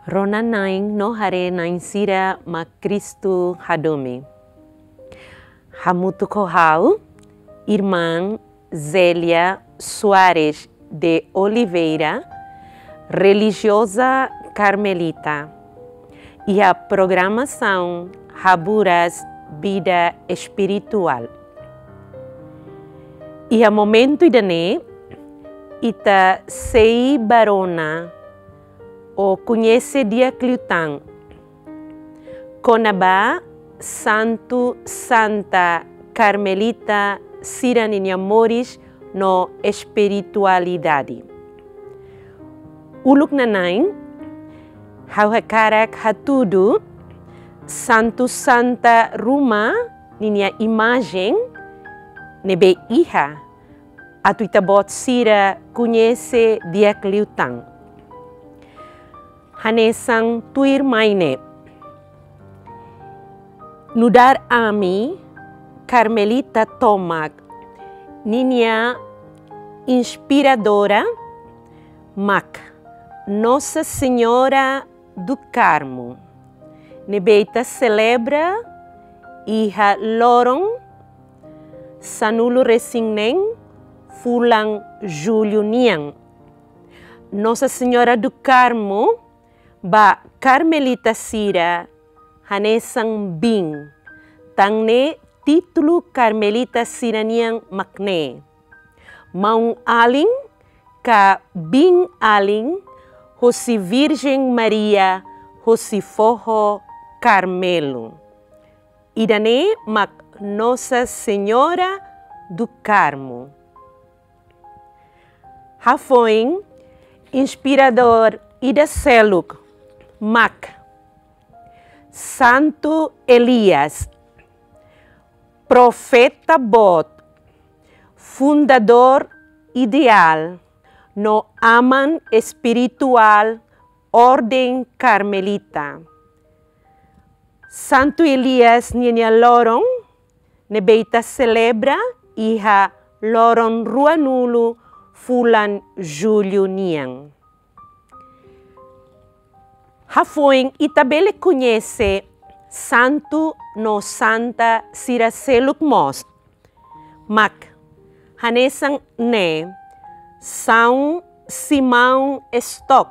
Rona naing no hare naing sira ma Cristo hadome. Hamutu kohau, irmã Zélia Soares de Oliveira, religiosa carmelita. E a programação Haburas Vida Espiritual. E a momento idane, ita sei barona, o conhece dia cliutang. Conaba Santo Santa Carmelita Siranin Amores no espiritualidade. Uluk nanain, hauhakarak hatudu, Santo Santa Ruma, ninia imagem, nebe iha, atuitabot sira conhece dia cliutang. Hanesang tuir maine. Nudar ami, Carmelita Tomac, ninia inspiradora, Mac, Nossa Senhora do Carmo. Nebeita celebra iha loron, sanulo resignen, fulang Julio Niang. Nossa Senhora do Carmo, ba Carmelita Sira, hanesang bing, tangne título Carmelita Sira Niang makne. Maung aling, ka bing aling, hosi Virgem Maria, hosi Foho Carmelo. Idane mak Nossa Senhora do Carmo. Hafoin, inspirador ida seluk, mak Santo Elias, profeta bot, fundador ideal no aman espiritual Ordem Carmelita. Santo Elias ninia loron, nebeita celebra iha loron ruanulu fulan Julio Niang. Hafoin itabele conhece Santo no Santa Sira Seluk Mos. Mak, hanesang ne, São Simão Stock,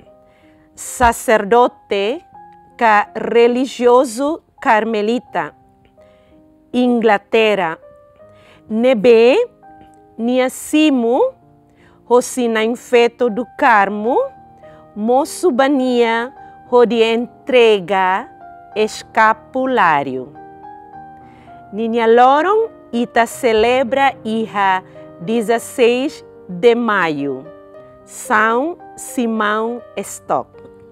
sacerdote ca religioso carmelita, Inglaterra. Nebe, niasimu, hosina infeto do Carmo, moço bania, de entrega escapulário. Ninia loron ita celebra iha 16 de maio, São Simão Stock.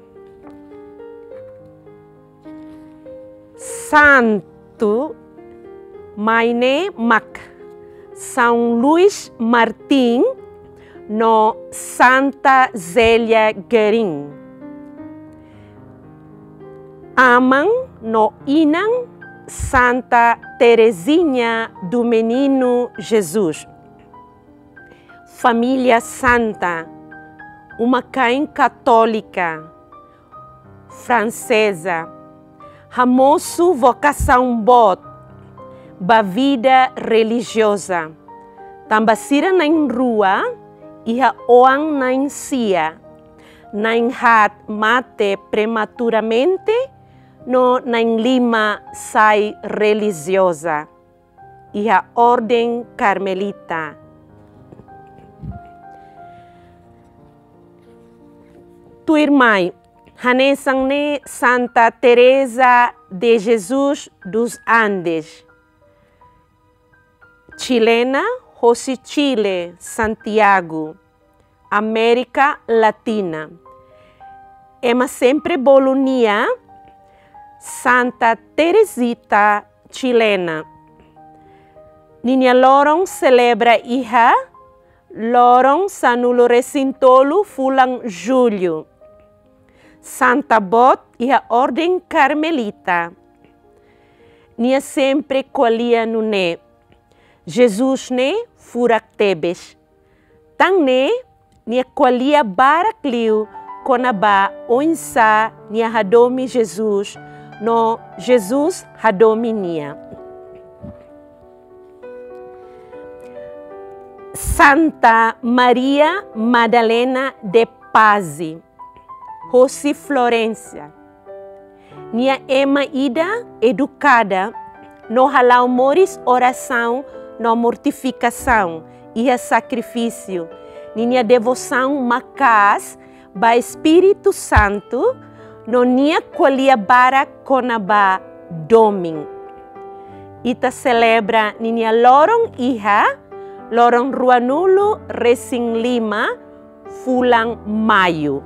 Santo Maine Mac, São Luís Martim, no Santa Zélia Guerin. Amam no Inang Santa Teresinha do Menino Jesus. Família Santa, uma caim católica, francesa, ramoso vocação bot, ba vida religiosa, tambasira na rua, iha oang na sia, na hat mate prematuramente, no na lima sai religiosa, iha Ordem Carmelita. Tu irmã, hanesang ne Santa Teresa de Jesus dos Andes, chilena, José Chile, Santiago, América Latina. Ema sempre bolonia, Santa Teresita chilena. Ninia loron celebra iha, loron sanulo recintolo fulang Julio. Santa Bot iha Ordem Carmelita. Nia sempre colia no ne. Jesus ne furak tebes. Tang ne nia colia barakliu konaba onsa nia hadomi Jesus, no Jesus hadomi nia. Santa Maria Madalena de Pazzi, Rossi Florência. Nia ema ida educada, no halau moris oração, no mortificação e a sacrifício. Nia devoção macas, ba Espírito Santo, no nia colia bara conaba domin. Ita celebra nia lorong iha, lorong ruanulo resing lima, fulang maio.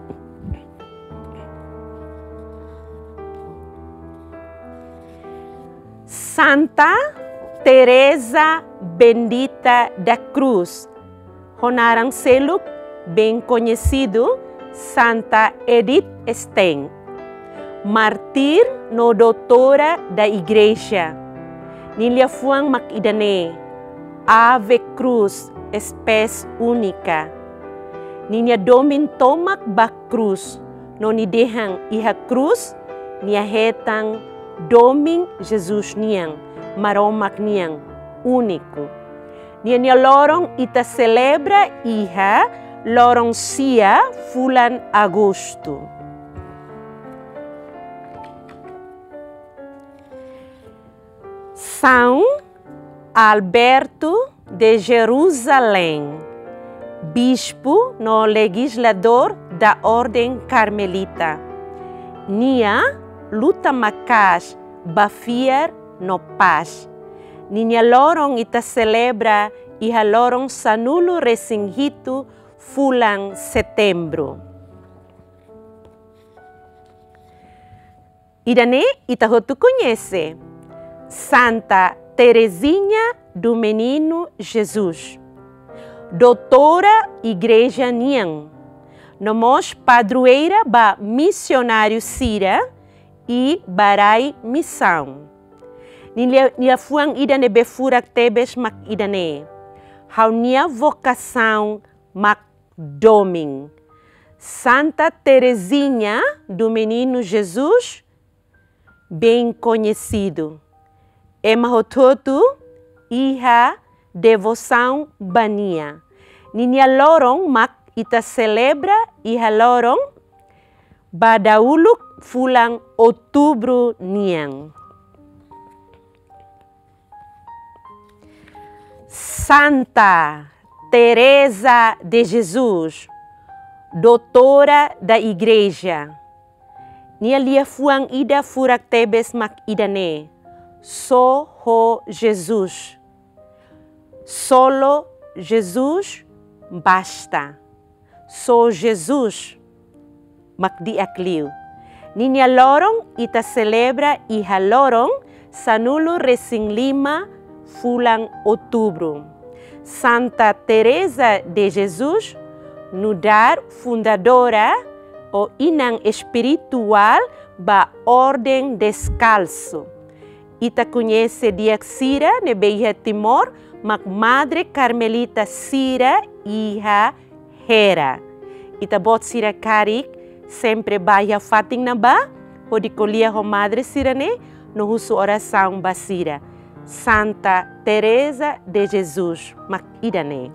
Santa Teresa Bendita da Cruz, honarang seluk bem conhecido, Santa Edith Stein, mártir no doutora da igreja, nilia fuang makidane, Ave Cruz, espécie única, ninya domin tomak ba cruz, no nidehang iha cruz, nia hetang domin Jesus niang, maromak niang, único. Nia lorong ita celebra iha, lorong sia fulan agosto. São Alberto de Jerusalém, bispo no legislador da Ordem Carmelita. Nia luta macas bafiar no paz. Nia lorong ita celebra iha lorong sanulo resinghito fulang setembro. Idane ita hotu conhece Santa Teresinha do Menino Jesus, doutora Igreja Niang, nomos padroeira ba missionário Sira e barai missão. Nia fuang idane befurak tebes mak idane, hau nia vocação mak doming. Santa Teresinha do Menino Jesus, bem conhecido. Ema hototu iha devoção bania. Ninia lorong mak ita celebra iha lorong badauluk fulang outubro niang. Santa Teresa de Jesus, doutora da igreja. Nia lia fuang ida furak tebes mak idane. Só Jesus. Solo Jesus basta. Só Jesus makdi akliu. Ninya lorong ita celebra iha lorong sanulo resing lima fulang outubro. Santa Teresa de Jesus, nudar fundadora o inang espiritual ba Ordem Descalço. Ita conhece diak Sira ne Beia Timor, mak Madre Carmelita Sira iha Hera. Ita bot Sira karik, sempre baia fating na ba, ho di kolia ho Madre Sira ne, no husu oração ba Sira. Santa Teresa de Jesus, mak idane.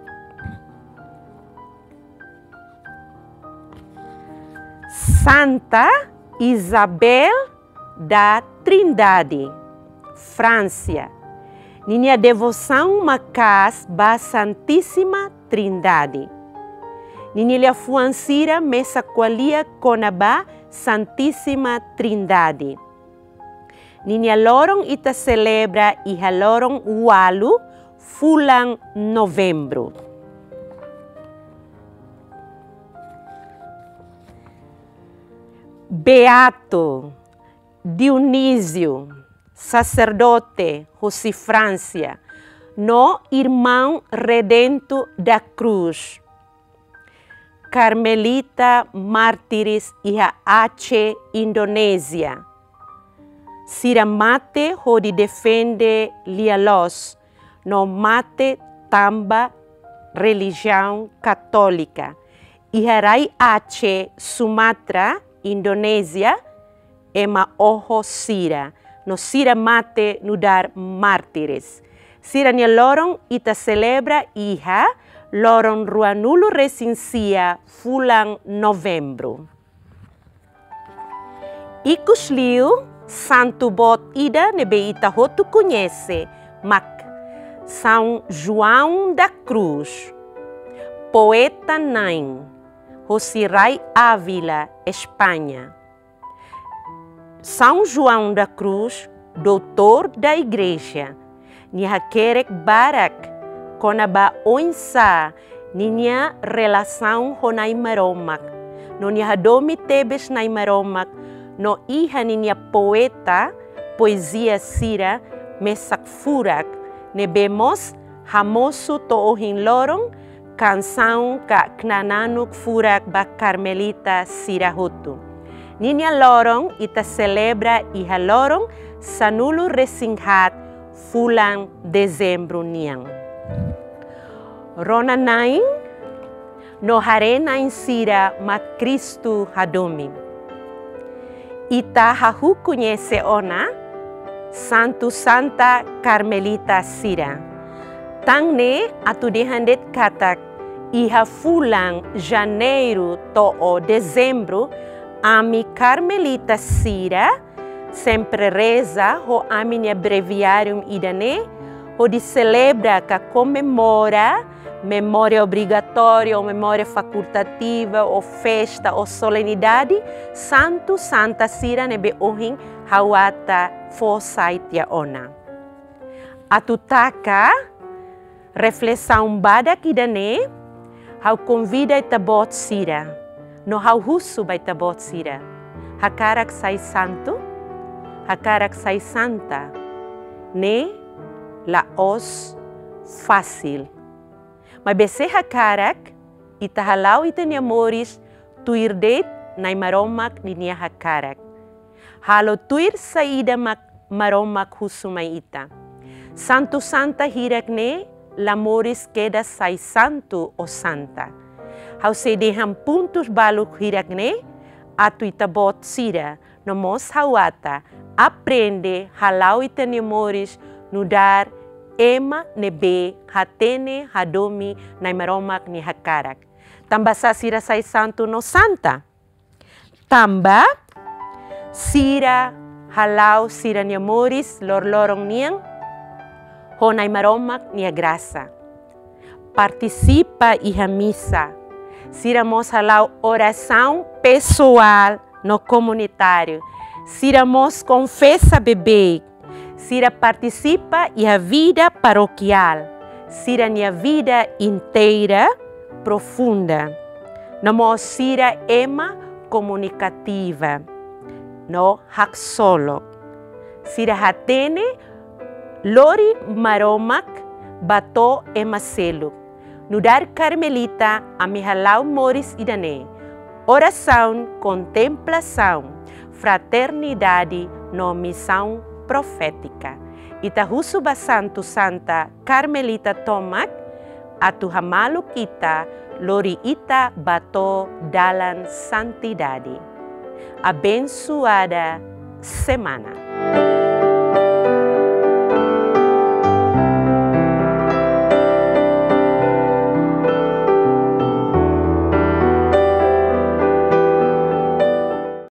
Santa Isabel da Trindade, França. Minha devoção macas ba Santíssima Trindade. Minha fuansira mesa qualia conaba Santíssima Trindade. Minha lorong ita celebra iha lorong walu fulang novembro. Beato Dionísio, sacerdote, Rossi França, no irmão redento da cruz. Carmelita Mártires iha Aceh, Indonésia. Sira mate hodi defende lialos, no mate tamba religião católica. Iharai Aceh, Sumatra, Indonesia, ema oho sira. No sira mate no dar mártires. Sira nia lorong ita celebra iha, lorong ruanulu resincia fulang novembro. Ikusliu, santo bot ida nebe ita hotu conhece, mac São João da Cruz, poeta Nain, Rosirai Ávila, Espanha. São João da Cruz, doutor da igreja, nia kerek barak, konaba oinsa, nia relação honai maromak, no nia domi tebes nai maromak, no iha nia poeta, poesia sira, mesak furak, nebemos hamosu to ohin lorong, canção ka knananuk furak ba Carmelita Sirahutu. Ninya lorong ita celebra iha lorong sanulu resinghat fulang dezembro niang. Rona nain no harena insira mat Kristu hadomi. Ita hahu conhece ona Santo Santa Carmelita Sira. Tangne atu dehandet katak iha fulang janeiro to o dezembro ami Carmelita Sira sempre reza ho aminia breviarium idane ho di celebra ka comemora memória obrigatória ou memória facultativa ou festa ou solenidade Santo Santa Sira nebe ohin hawata fosaitia ona. Atutaka reflexão badak idane hau convida ita bot sira no hau husu ba ita bot sira hakarak sai santo hakarak sai santa ne la os fácil. Mas bese hakarak ita halau ita ni amoris tuirdet nai maromak ni nia hakarak. Halo tuir saída maromak husumai ita. Santo Santa hirak ne lamoris queda sai santo o santa. Hau se deham puntos baluk hirak ne atu ita bot sira no mos hawata aprende halau ita ni amoris nudar ema nebe hatene hadomi nai maromak ni hakarak. Tamba sa sira sai santo no santa. Tamba sira halau sira ni amoris lorong niang honai maromak ni graça. Participa iha missa. Sira mos halau oração pessoal no comunitário. Sira mos confessa bebê. Sira participa iha vida paroquial. Sira nia vida inteira, profunda. Namo sira ema comunicativa. No hak solo. Sira hatene lori maromak bato emaselo. Nudar Carmelita amihalau moris idane. Oração, contemplação, fraternidade no missão profética. Itahusu ba Santo Santa Carmelita Tomak atu hamalu kita lori ita bato dalam santidade. Abençoada semana.